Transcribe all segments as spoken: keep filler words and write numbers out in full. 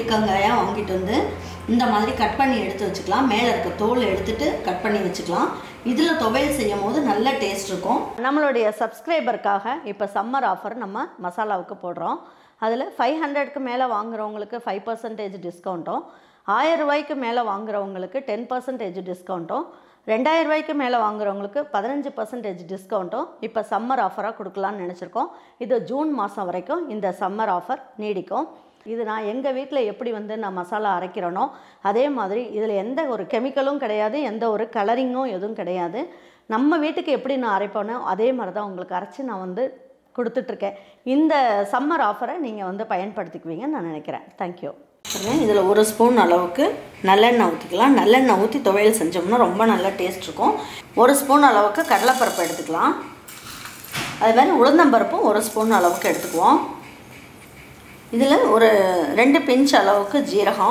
பீர்க்கங்காயாக வாங்கிட்டு வந்து இந்த மாதிரி கட் பண்ணி எடுத்து வச்சுக்கலாம். மேலே இருக்க தோல் எடுத்துகிட்டு கட் பண்ணி வச்சுக்கலாம். இதில் துவையல் செய்யும் போது நல்ல டேஸ்ட் இருக்கும். நம்மளுடைய சப்ஸ்கிரைபருக்காக இப்போ சம்மர் ஆஃபர் நம்ம மசாலாவுக்கு போடுறோம். அதில் ஃபைவ் ஹண்ட்ரட்க்கு மேலே வாங்குறவங்களுக்கு ஃபைவ் பர்சன்டேஜ் டிஸ்கவுண்ட்டும், ஆயிரம் ரூபாய்க்கு மேலே வாங்குறவங்களுக்கு டென் பர்சன்டேஜ் டிஸ்கவுண்ட்டும், ரெண்டாயிரம் ரூபாய்க்கு மேலே வாங்குறவங்களுக்கு பதினஞ்சு பர்சன்டேஜ் டிஸ்கவுண்ட்டும் இப்போ சம்மர் ஆஃபராக கொடுக்கலான்னு நினச்சிருக்கோம். இது ஜூன் மாதம் வரைக்கும் இந்த சம்மர் ஆஃபர் நீடிக்கும். இது நான் எங்கள் வீட்டில் எப்படி வந்து நான் மசாலா அரைக்கிறேனோ அதே மாதிரி இதில் எந்த ஒரு கெமிக்கலும் கிடையாது, எந்த ஒரு கலரிங்கும் எதுவும் கிடையாது. நம்ம வீட்டுக்கு எப்படி நான் அரைப்பேனோ அதே மாதிரி தான் உங்களுக்கு அரைச்சி நான் வந்து கொடுத்துட்ருக்கேன். இந்த சம்மர் ஆஃபரை நீங்கள் வந்து பயன்படுத்திக்குவீங்கன்னு நான் நினைக்கிறேன். தேங்க்யூ. இதில் ஒரு ஸ்பூன் அளவுக்கு நல்லெண்ணெய் ஊற்றிக்கலாம். நல்லெண்ணெய் ஊற்றி துவையல் செஞ்சோம்னா ரொம்ப நல்லா டேஸ்ட் இருக்கும். ஒரு ஸ்பூன் அளவுக்கு கடலைப்பருப்பு எடுத்துக்கலாம். அதே மாதிரி உளுந்தம்பருப்பும் ஒரு ஸ்பூன் அளவுக்கு எடுத்துக்குவோம். இதில் ஒரு ரெண்டு பிஞ்ச் அளவுக்கு ஜீரகம்,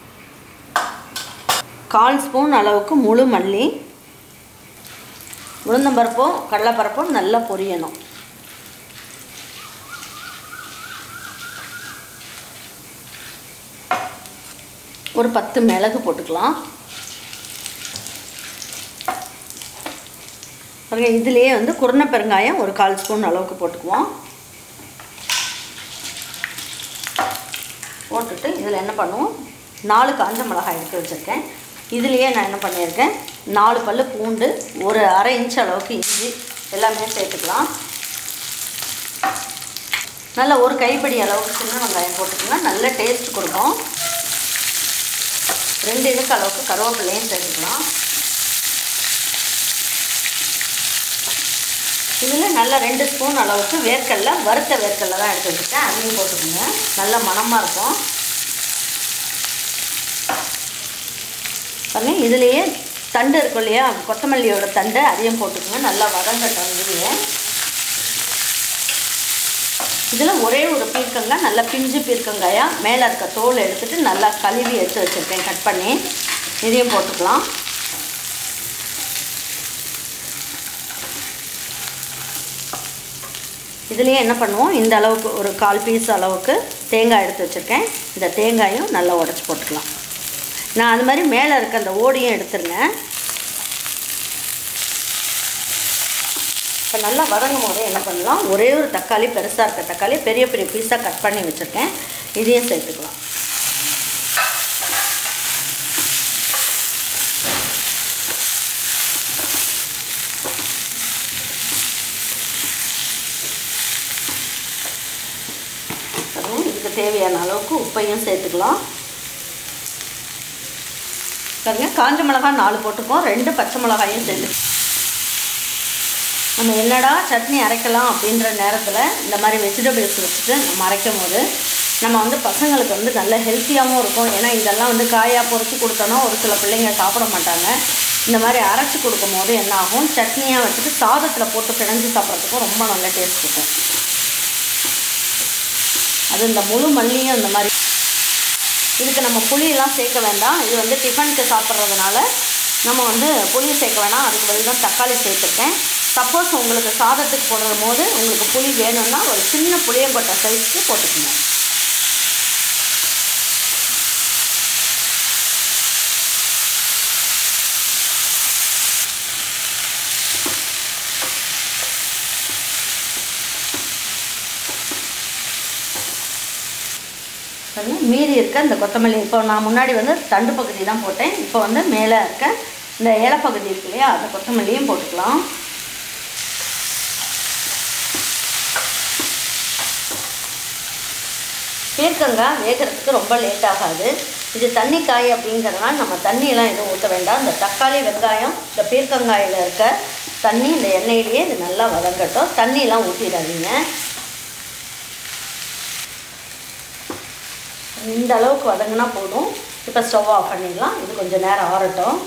கால் ஸ்பூன் அளவுக்கு முழு மல்லி. உளுந்தம்பருப்பும் கடலைப்பருப்பும் நல்லா பொரியணும். ஒரு பத்து மிளகு போட்டுக்கலாம். பாருங்க, இதுலேயே வந்து குருணை பெருங்காயம் ஒரு கால் ஸ்பூன் அளவுக்கு போட்டுக்குவோம். போட்டுட்டு இதில் என்ன பண்ணுவோம், நாலு காஞ்ச மிளகாய் எடுத்து வச்சுருக்கேன். இதுலேயே நான் என்ன பண்ணியிருக்கேன், நாலு பல்லு பூண்டு, ஒரு அரை இன்ச் அளவுக்கு இஞ்சி எல்லாமே சேர்த்துக்கலாம். நல்ல ஒரு கைப்பிடி அளவுக்கு சின்ன வெங்காயம் போட்டுக்கலாம், நல்ல டேஸ்ட் கொடுக்கும். ரெண்டு இனுக்கு அளவுக்கு கருவேப்பிலையும் சேர்த்துக்கலாம். இதில் நல்ல ரெண்டு ஸ்பூன் அளவுக்கு வேர்க்கடலை, வறுத்த வேர்க்கடலை தான் எடுத்து வச்சுருக்கேன், அதையும் போட்டுக்கோங்க. நல்ல மணமாக இருக்கும். பண்ணி இதுலேயே தண்டு இருக்கும் இல்லையா, கொத்தமல்லியோட தண்டு, அதையும் போட்டுக்கோங்க. நல்லா வதங்கட்டும். இதுலேயே இதில் ஒரே ஒரு பீர்க்கங்காய், நல்லா பிஞ்சு பீர்க்கங்காயாக மேலே இருக்க தோல் எடுத்துகிட்டு நல்லா கழுவி எடுத்து வச்சுருக்கேன் கட் பண்ணி. இதையும் போட்டுக்கலாம். இதுலேயே என்ன பண்ணுவோம், இந்த அளவுக்கு ஒரு கால் பீஸ் அளவுக்கு தேங்காய் எடுத்து வச்சுருக்கேன். இந்த தேங்காயும் நல்லா உடச்சி போட்டுக்கலாம். நான் அது மாதிரி மேலே இருக்க அந்த ஓடியும் எடுத்துருங்க. இப்போ நல்லா வதங்கும் போதே என்ன பண்ணலாம், ஒரே ஒரு தக்காளி, பெருசாக இருக்க தக்காளி பெரிய பெரிய பீஸாக கட் பண்ணி வச்சுருக்கேன், இதையும் சேர்த்துக்கலாம். இதுக்கு தேவையான அளவுக்கு உப்பையும் சேர்த்துக்கலாம். பாருங்க, காஞ்ச மிளகாய் நாலு போட்டுப்போம், ரெண்டு பச்சை மிளகாயும் சேர்த்து. நம்ம என்னடா சட்னி அரைக்கலாம் அப்படின்ற நேரத்தில் இந்த மாதிரி வெஜிடபிள்ஸ் வச்சுட்டு நம்ம அரைக்கும் போது நம்ம வந்து பசங்களுக்கு வந்து நல்ல ஹெல்த்தியாகவும் இருக்கும். ஏன்னா இதெல்லாம் வந்து காயாக பொறிச்சு கொடுத்தோன்னா ஒரு சில பிள்ளைங்க சாப்பிட மாட்டாங்க. இந்த மாதிரி அரைச்சி கொடுக்கும் போது என்ன ஆகும், சட்னியாக வச்சுட்டு சாதத்தில் போட்டு பிணைஞ்சு சாப்பிட்றதுக்கும் ரொம்ப நல்ல டேஸ்ட் இருக்கும். அது இந்த முழு மல்லியும் இந்த மாதிரி. இதுக்கு நம்ம புளியெல்லாம் சேர்க்க வேண்டாம். இது வந்து டிஃபனுக்கு சாப்பிட்றதுனால நம்ம வந்து புளி சேர்க்க வேணாம். அதுக்கு பதில் தான் தக்காளி சேர்த்துருக்கேன். சப்போஸ் உங்களுக்கு சாதத்துக்கு போடுற போது உங்களுக்கு புளி வேணும்னா ஒரு சின்ன புளியங்கொட்டை சைஸ்க்கு போட்டுக்கணும். மீதி இருக்க இந்த கொத்தமல்லி, இப்போ நான் முன்னாடி வந்து தண்டு பகுதி தான் போட்டேன், இப்போ வந்து மேலே இருக்க இந்த இலை பகுதி இருக்கு இல்லையா, அந்த கொத்தமல்லியும் போட்டுக்கலாம். பீர்க்கங்காய் வேகிறதுக்கு ரொம்ப லேட் ஆகாது. இது தண்ணி காய் அப்படிங்கிறதுனால நம்ம தண்ணியெல்லாம் எதுவும் ஊற்ற வேண்டாம். இந்த தக்காளி, வெங்காயம், இந்த பீர்க்கங்காயில் இருக்க தண்ணி இந்த எண்ணெயிலேயே இது நல்லா வதங்கட்டும். தண்ணியெல்லாம் ஊற்றிடாதீங்க. இந்த அளவுக்கு வதங்கினா போதும். இப்போ ஸ்டவ் ஆஃப் பண்ணிடலாம். இது கொஞ்சம் நேரம் ஆறட்டும்.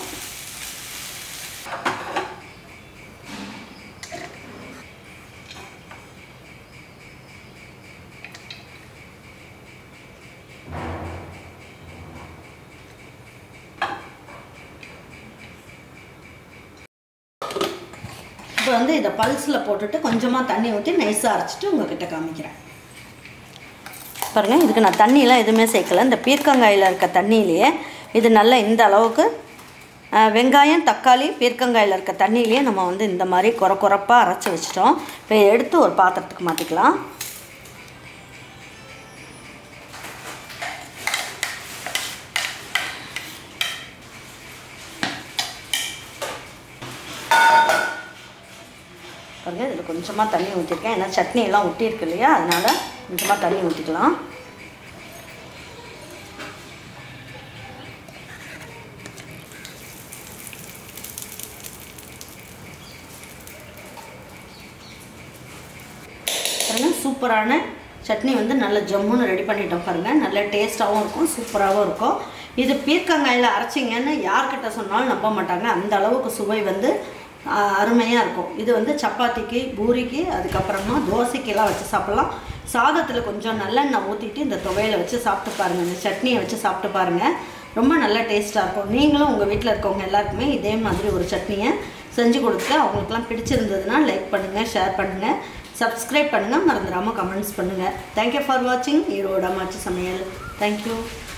இப்போ வந்து இதை பல்ஸில் போட்டுட்டு கொஞ்சமாக தண்ணி ஊற்றி நைஸாக அரைச்சிட்டு உங்கள்கிட்ட காமிக்கிறேன். பாருங்கள், இதுக்கு நான் தண்ணியெலாம் எதுவுமே சேர்க்கலை. இந்த பீர்க்கங்காயில் இருக்க தண்ணியிலேயே இது நல்லா இந்த அளவுக்கு வெங்காயம் தக்காளி பீர்க்கங்காயில் இருக்க தண்ணியிலேயே நம்ம வந்து இந்த மாதிரி குறை குறைப்பாக அரைச்சி வச்சிட்டோம். இப்போ எடுத்து ஒரு பாத்திரத்துக்கு மாற்றிக்கலாம். பாருங்கள், இதில் கொஞ்சமாக தண்ணி ஊற்றிருக்கேன். ஏன்னா சட்னி எல்லாம் ஊற்றிருக்கு இல்லையா, அதனால் கொஞ்சமாக தண்ணி ஊற்றிக்கலாம். பாருங்கள், சூப்பரான சட்னி வந்து நல்ல ஜம்முன்னு ரெடி பண்ணிட்டோம். பாருங்கள், நல்ல டேஸ்ட்டாகவும் இருக்கும், சூப்பராகவும் இருக்கும். இது பீர்க்கங்காயில் அரைச்சிங்கன்னு யார்கிட்ட சொன்னாலும் நம்ப மாட்டாங்க. அந்த அளவுக்கு சுவை வந்து அருமையாக இருக்கும். இது வந்து சப்பாத்திக்கு பூரிக்கு அதுக்கப்புறமா தோசைக்கெல்லாம் வச்சு சாப்பிட்லாம். சாதத்தில் கொஞ்சம் நல்லெண்ணெய் ஊற்றிட்டு இந்த துவையலை வச்சு சாப்பிட்டு பாருங்கள், இந்த சட்னியை வச்சு சாப்பிட்டு பாருங்கள். ரொம்ப நல்ல டேஸ்ட்டாக இருக்கும். நீங்களும் உங்கள் வீட்டில் இருக்கவங்க எல்லாருக்குமே இதே மாதிரி ஒரு சட்னியை செஞ்சு கொடுத்து அவங்களுக்குலாம் பிடிச்சிருந்ததுன்னா லைக் பண்ணுங்கள், ஷேர் பண்ணுங்கள், சப்ஸ்கிரைப் பண்ணுங்கள், மறந்துடாமல் கமெண்ட்ஸ் பண்ணுங்கள். தேங்க்யூ ஃபார் வாட்சிங் ஈரோடு அம்மாச்சி சமையல். தேங்க்யூ.